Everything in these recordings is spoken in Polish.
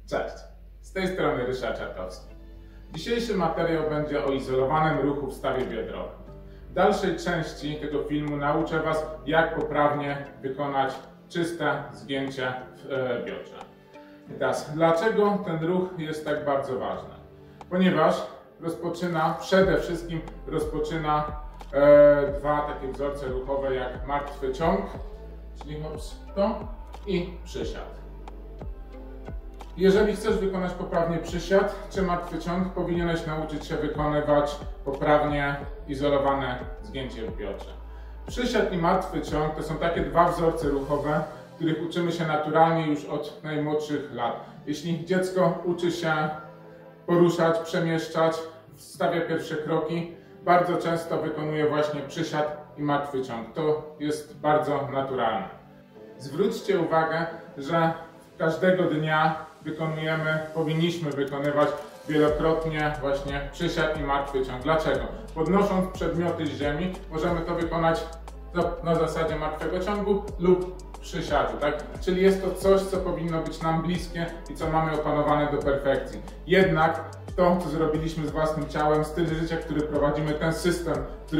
Cześć, z tej strony Ryszard Czarkowski. Dzisiejszy materiał będzie o izolowanym ruchu w stawie biodrowym. W dalszej części tego filmu nauczę Was, jak poprawnie wykonać czyste zgięcie w biodrze. I teraz, dlaczego ten ruch jest tak bardzo ważny? Ponieważ przede wszystkim rozpoczyna dwa takie wzorce ruchowe jak martwy ciąg, czyli to i przysiad. Jeżeli chcesz wykonać poprawnie przysiad czy martwy ciąg, powinieneś nauczyć się wykonywać poprawnie izolowane zgięcie w biodrze. Przysiad i martwy ciąg to są takie dwa wzorce ruchowe, których uczymy się naturalnie już od najmłodszych lat. Jeśli dziecko uczy się poruszać, przemieszczać, stawia pierwsze kroki, bardzo często wykonuje właśnie przysiad i martwy ciąg. To jest bardzo naturalne. Zwróćcie uwagę, że każdego dnia powinniśmy wykonywać wielokrotnie właśnie przysiad i martwy ciąg. Dlaczego? Podnosząc przedmioty z ziemi możemy to wykonać na zasadzie martwego ciągu lub przysiadu, tak? Czyli jest to coś, co powinno być nam bliskie i co mamy opanowane do perfekcji. Jednak to, co zrobiliśmy z własnym ciałem, styl życia, który prowadzimy, ten system,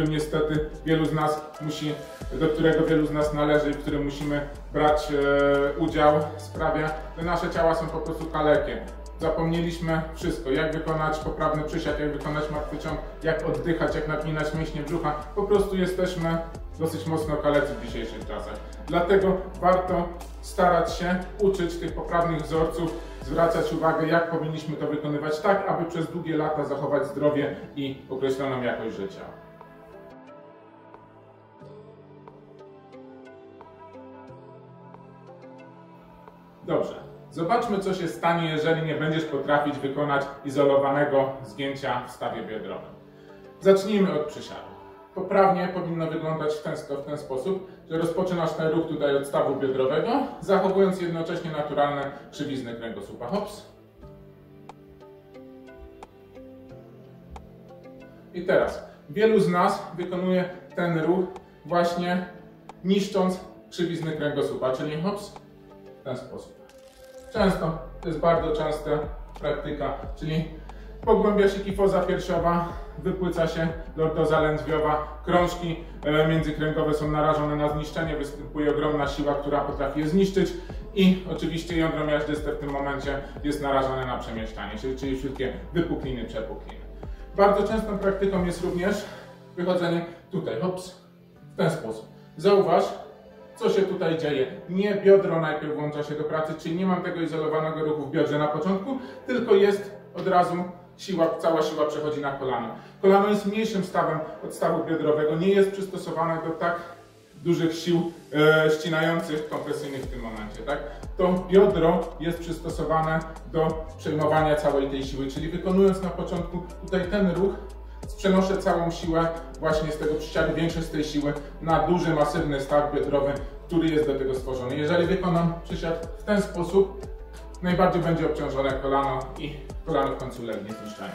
do którego wielu z nas należy i w którym musimy brać udział, sprawia, że nasze ciała są po prostu kalekie. Zapomnieliśmy wszystko, jak wykonać poprawny przysiad, jak wykonać martwy ciąg, jak oddychać, jak napinać mięśnie brzucha. Po prostu jesteśmy dosyć mocno kalecy w dzisiejszych czasach. Dlatego warto starać się uczyć tych poprawnych wzorców, zwracać uwagę, jak powinniśmy to wykonywać tak, aby przez długie lata zachować zdrowie i określoną jakość życia. Dobrze, zobaczmy, co się stanie, jeżeli nie będziesz potrafić wykonać izolowanego zgięcia w stawie biodrowym. Zacznijmy od przysiadu. Poprawnie powinno wyglądać w ten sposób, że rozpoczynasz ten ruch tutaj od stawu biodrowego, zachowując jednocześnie naturalne krzywizny kręgosłupa. Hops. I teraz, wielu z nas wykonuje ten ruch właśnie niszcząc krzywizny kręgosłupa, czyli hops, w ten sposób. Często, to jest bardzo częsta praktyka, czyli pogłębia się kifoza piersiowa, wypłyca się lordoza lędźwiowa, krążki międzykręgowe są narażone na zniszczenie, występuje ogromna siła, która potrafi je zniszczyć i oczywiście jądro miażdżyste w tym momencie jest narażone na przemieszczanie się, czyli wszystkie wypukliny, przepukliny. Bardzo częstą praktyką jest również wychodzenie tutaj, hops, w ten sposób. Zauważ, co się tutaj dzieje. Nie biodro najpierw włącza się do pracy, czyli nie mam tego izolowanego ruchu w biodrze na początku, tylko jest od razu cała siła przechodzi na kolano. Kolano jest mniejszym stawem od stawu biodrowego, nie jest przystosowane do tak dużych sił ścinających, kompresyjnych w tym momencie. Tak? To biodro jest przystosowane do przejmowania całej tej siły, czyli wykonując na początku tutaj ten ruch, przenoszę całą siłę właśnie z tego przysiadu, większość z tej siły na duży, masywny staw biodrowy, który jest do tego stworzony. Jeżeli wykonam przysiad w ten sposób, najbardziej będzie obciążone kolano i kolano w końcu legnie zniszczenie.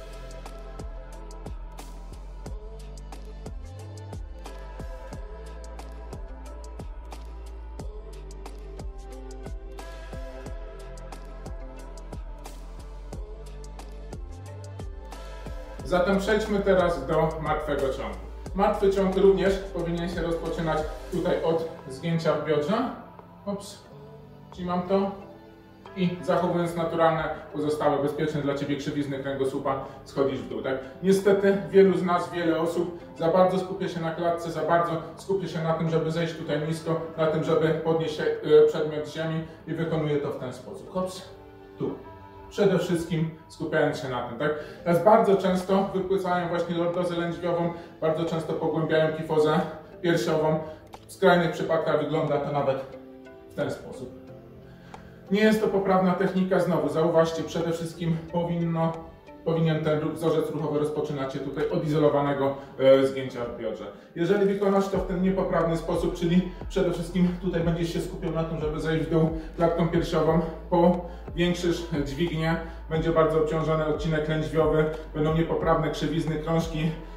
Zatem przejdźmy teraz do martwego ciągu. Martwy ciąg również powinien się rozpoczynać tutaj od zgięcia w biodrze. Ops, czyli mam to. I zachowując naturalne, pozostałe, bezpieczne dla Ciebie krzywizny kręgosłupa, schodzisz w dół. Tak? Niestety wiele osób za bardzo skupia się na klatce, za bardzo skupia się na tym, żeby zejść tutaj nisko, na tym, żeby podnieść przedmiot z ziemi i wykonuje to w ten sposób. Hops, tu. Przede wszystkim skupiając się na tym. Tak? Teraz bardzo często wypłycają właśnie lordozę lędźwiową, bardzo często pogłębiają kifozę piersiową. W skrajnych przypadkach wygląda to nawet w ten sposób. Nie jest to poprawna technika, znowu zauważcie, przede wszystkim powinien ten wzorzec ruchowy rozpoczynać się tutaj od izolowanego zgięcia w biodrze. Jeżeli wykonasz to w ten niepoprawny sposób, czyli przede wszystkim tutaj będziesz się skupiał na tym, żeby zejść w dół klatką piersiową, powiększysz dźwignię, będzie bardzo obciążony odcinek lędźwiowy, będą niepoprawne krzywizny, krążki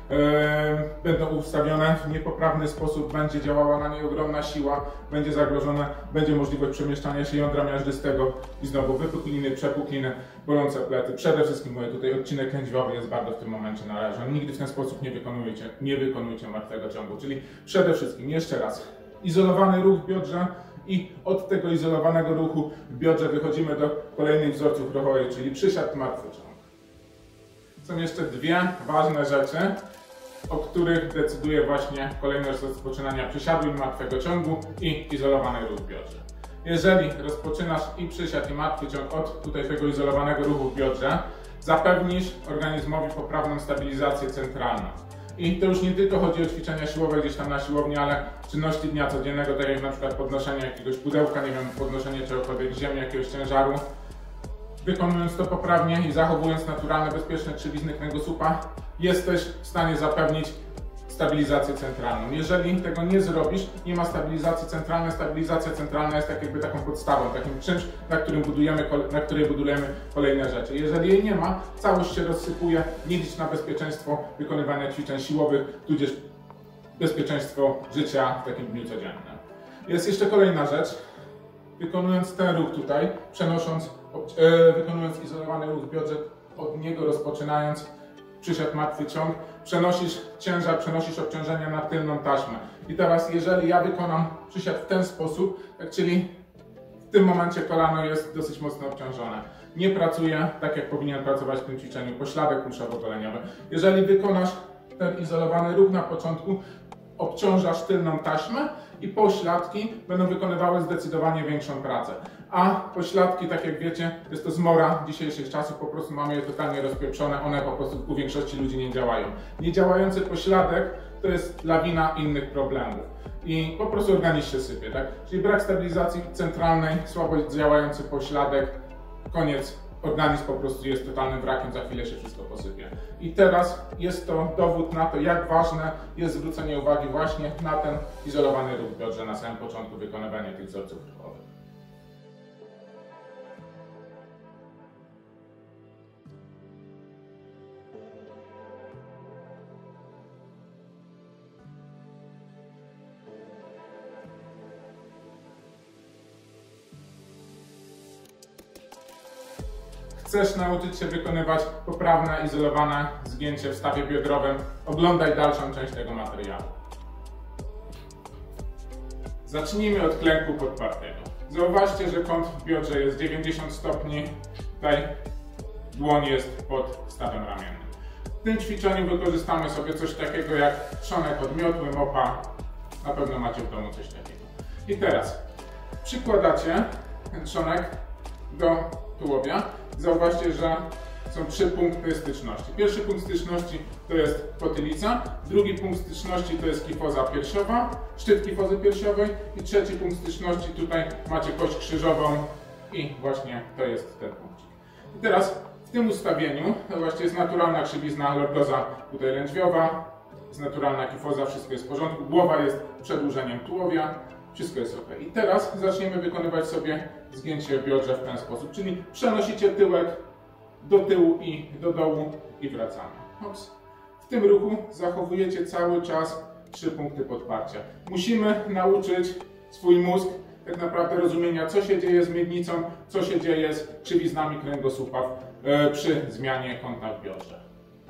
będą ustawione w niepoprawny sposób, będzie działała na nie ogromna siła, będzie zagrożone, będzie możliwość przemieszczania się jądra miażdżystego i znowu wypukliny, przepukliny, bolące plety. Przede wszystkim mówię, tutaj odcinek lędźwiowy jest bardzo w tym momencie narażony. Nigdy w ten sposób nie wykonujcie martwego ciągu. Czyli przede wszystkim, jeszcze raz, izolowany ruch w biodrze i od tego izolowanego ruchu w biodrze wychodzimy do kolejnych wzorców ruchowych, czyli przysiad, martwy ciąg. Są jeszcze dwie ważne rzeczy, o których decyduje właśnie kolejność rozpoczynania przysiadu i martwego ciągu i izolowany ruch w biodrze. Jeżeli rozpoczynasz i przysiad i martwy ciąg od tutaj tego izolowanego ruchu w biodrze, zapewnisz organizmowi poprawną stabilizację centralną. I to już nie tylko chodzi o ćwiczenia siłowe gdzieś tam na siłowni, ale czynności dnia codziennego, tak jak na przykład podnoszenie jakiegoś pudełka, nie wiem, podnoszenie czegokolwiek z ziemi, jakiegoś ciężaru. Wykonując to poprawnie i zachowując naturalne, bezpieczne krzywizny kręgosłupa, jesteś w stanie zapewnić stabilizację centralną. Jeżeli tego nie zrobisz, nie ma stabilizacji centralnej. Stabilizacja centralna jest tak jakby taką podstawą, takim czymś, na której budujemy kolejne rzeczy. Jeżeli jej nie ma, całość się rozsypuje, nie licz na bezpieczeństwo wykonywania ćwiczeń siłowych, tudzież bezpieczeństwo życia w takim dniu codziennym. Jest jeszcze kolejna rzecz. Wykonując ten ruch tutaj, wykonując izolowany ruch w biodrze, od niego rozpoczynając przysiad, martwy ciąg, przenosisz ciężar, przenosisz obciążenia na tylną taśmę. I teraz, jeżeli ja wykonam przysiad w ten sposób, tak, czyli w tym momencie kolano jest dosyć mocno obciążone. Nie pracuje tak, jak powinien pracować w tym ćwiczeniu pośladek kulszowo-goleniowy. Jeżeli wykonasz ten izolowany ruch na początku, obciążasz tylną taśmę i pośladki będą wykonywały zdecydowanie większą pracę. A pośladki, tak jak wiecie, jest to zmora dzisiejszych czasów, po prostu mamy je totalnie rozpieprzone, one po prostu u większości ludzi nie działają. Niedziałający pośladek to jest lawina innych problemów i po prostu organizm się sypie, tak? Czyli brak stabilizacji centralnej, słabo działający pośladek, koniec. Organizm po prostu jest totalnym wrakiem, za chwilę się wszystko posypie. I teraz jest to dowód na to, jak ważne jest zwrócenie uwagi właśnie na ten izolowany ruch w biodrze na samym początku wykonywania tych wzorców ruchowych. Chcesz nauczyć się wykonywać poprawne, izolowane zgięcie w stawie biodrowym? Oglądaj dalszą część tego materiału. Zacznijmy od klęku podpartego. Zauważcie, że kąt w biodrze jest 90 stopni, tutaj dłoń jest pod stawem ramiennym. W tym ćwiczeniu wykorzystamy sobie coś takiego jak trzonek odmiotły, mopa. Na pewno macie w domu coś takiego. I teraz przykładacie ten trzonek do tułowia. Zauważcie, że są 3 punkty styczności. Pierwszy punkt styczności to jest potylica, drugi punkt styczności to jest kifoza piersiowa, szczyt kifozy piersiowej i trzeci punkt styczności tutaj macie kość krzyżową i właśnie to jest ten punkt. I teraz w tym ustawieniu właśnie jest naturalna krzywizna lordoza tutaj lędźwiowa, jest naturalna kifoza, wszystko jest w porządku, głowa jest przedłużeniem tułowia, wszystko jest ok. I teraz zaczniemy wykonywać sobie zgięcie w biodrze w ten sposób, czyli przenosicie tyłek do tyłu i do dołu i wracamy. Ops. W tym ruchu zachowujecie cały czas 3 punkty podparcia. Musimy nauczyć swój mózg tak naprawdę rozumienia, co się dzieje z miednicą, co się dzieje z krzywiznami kręgosłupa przy zmianie kąta w biodrze.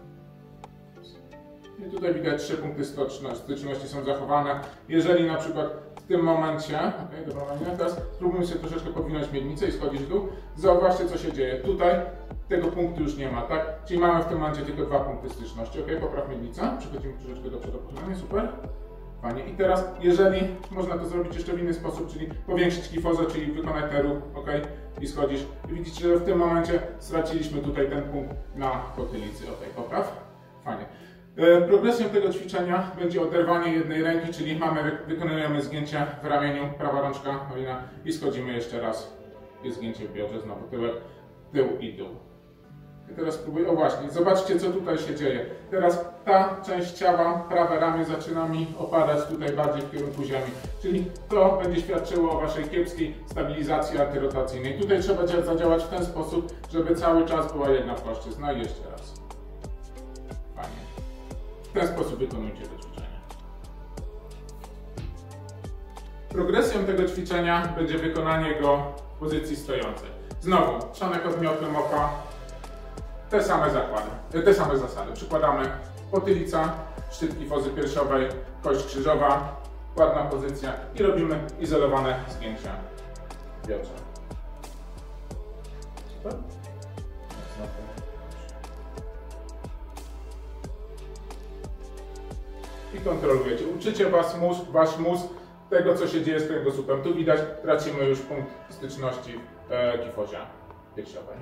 I tutaj widać 3 punkty styczności są zachowane. Jeżeli na przykład w tym momencie, teraz spróbujmy sobie troszeczkę podwinąć miednicę i schodzić w dół, zauważcie, co się dzieje. Tutaj tego punktu już nie ma, tak? Czyli mamy w tym momencie tylko 2 punkty styczności. Ok, popraw miednicę, przechodzimy troszeczkę do przodu, super. Fajnie. I teraz, jeżeli można to zrobić jeszcze w inny sposób, czyli powiększyć kifozę, czyli wykonać ten ruch, ok, i schodzisz. I widzicie, że w tym momencie straciliśmy tutaj ten punkt na potylicy. Ok, popraw. Fajnie. Progresją tego ćwiczenia będzie oderwanie jednej ręki, czyli wykonujemy zgięcie w ramieniu, prawa rączka i schodzimy jeszcze raz. Jest zgięcie w biodrze, znowu tyłek, tył i dół. I teraz spróbuję, o właśnie, zobaczcie, co tutaj się dzieje. Teraz ta część ciała, prawe ramię zaczyna mi opadać tutaj bardziej w kierunku ziemi. Czyli to będzie świadczyło o waszej kiepskiej stabilizacji antyrotacyjnej. Tutaj trzeba zadziałać w ten sposób, żeby cały czas była jedna płaszczyzna. I jeszcze raz. Fajnie. W ten sposób wykonujcie to ćwiczenie. Progresją tego ćwiczenia będzie wykonanie go w pozycji stojącej. Znowu, trzonek odmiotem oka, te same zasady. Przykładamy potylica, szczyt kifozy piersiowej, kość krzyżowa, ładna pozycja i robimy izolowane zgięcia biodra. Super. I kontrolujecie. Uczycie wasz mózg tego, co się dzieje z kręgosłupem. Tu widać, tracimy już punkt styczności w kifozie piersiowej.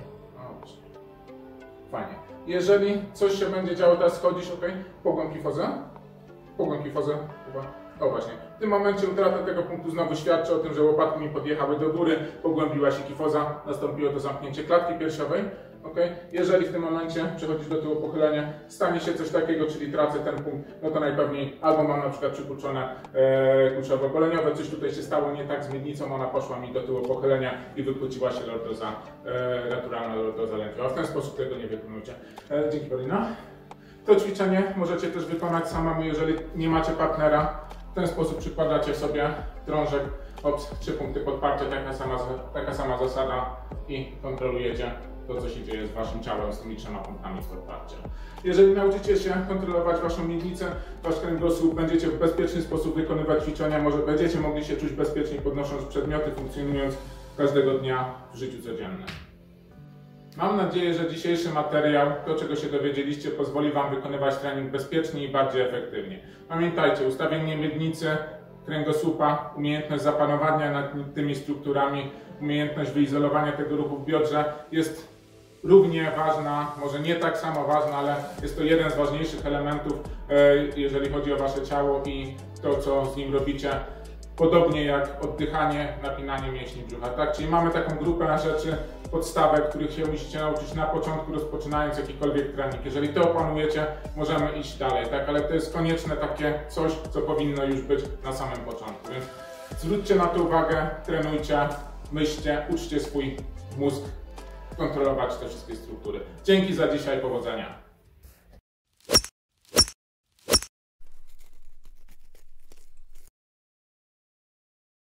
Fajnie. Jeżeli coś się będzie działo, teraz schodzisz, ok? Pogłęb kifozę. Pogłęb kifozę. O właśnie. W tym momencie utrata tego punktu znowu świadczy o tym, że łopatki mi podjechały do góry, pogłębiła się kifoza, nastąpiło to zamknięcie klatki piersiowej. Okay? Jeżeli w tym momencie przechodzisz do tyłu pochylenia, stanie się coś takiego, czyli tracę ten punkt, no to najpewniej albo mam na przykład przykurczone kurczowo goleniowe, coś tutaj się stało nie tak z miednicą, ona poszła mi do tyłu pochylenia i wykłóciła się lordoza, naturalna lordoza lędźwiowa. W ten sposób tego nie wykonujcie. Dzięki, Paulina. To ćwiczenie możecie też wykonać samemu, jeżeli nie macie partnera. W ten sposób przykładacie sobie drążek, 3 punkty podparcia, taka sama zasada i kontrolujecie to, co się dzieje z waszym ciałem, z tymi 3 punktami podparcia. Jeżeli nauczycie się kontrolować waszą miednicę, wasz kręgosłup, będziecie w bezpieczny sposób wykonywać ćwiczenia, może będziecie mogli się czuć bezpiecznie podnosząc przedmioty, funkcjonując każdego dnia w życiu codziennym. Mam nadzieję, że dzisiejszy materiał, to czego się dowiedzieliście, pozwoli wam wykonywać trening bezpiecznie i bardziej efektywnie. Pamiętajcie, ustawienie miednicy, kręgosłupa, umiejętność zapanowania nad tymi strukturami, umiejętność wyizolowania tego ruchu w biodrze jest równie ważna, może nie tak samo ważna, ale jest to jeden z ważniejszych elementów, jeżeli chodzi o wasze ciało i to, co z nim robicie. Podobnie jak oddychanie, napinanie mięśni brzucha, tak? Czyli mamy taką grupę rzeczy, podstawek, których się musicie nauczyć na początku, rozpoczynając jakikolwiek trening. Jeżeli to opanujecie, możemy iść dalej, tak? Ale to jest konieczne takie coś, co powinno już być na samym początku. Więc zwróćcie na to uwagę, trenujcie, myślcie, uczcie swój mózg kontrolować te wszystkie struktury. Dzięki za dzisiaj, powodzenia.